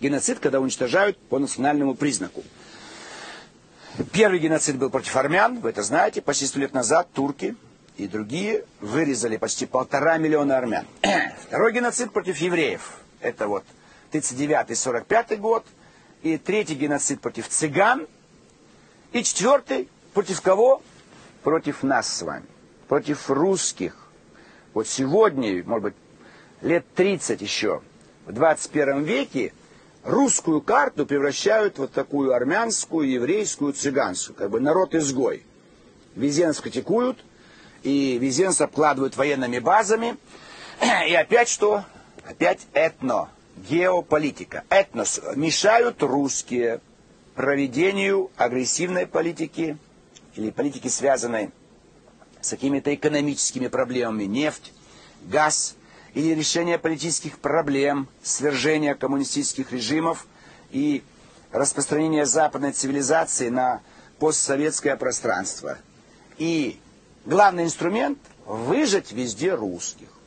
Геноцид, когда уничтожают по национальному признаку. Первый геноцид был против армян, вы это знаете, почти 100 лет назад турки и другие вырезали почти 1,5 миллиона армян. Второй геноцид против евреев, это вот 1939-1945 год. И третий геноцид против цыган. И четвертый против кого? Против нас с вами, против русских. Вот сегодня, может быть, лет 30 еще, в 21 веке, русскую карту превращают в вот такую армянскую, еврейскую, цыганскую, как бы народ-изгой. Везде нас критикуют, и везде нас обкладывают военными базами. И опять что? Опять геополитика. Этнос. Мешают русские проведению агрессивной политики или политики, связанной с какими-то экономическими проблемами. Нефть, газ. Или решение политических проблем, свержение коммунистических режимов и распространение западной цивилизации на постсоветское пространство. И главный инструмент – выжать везде русских.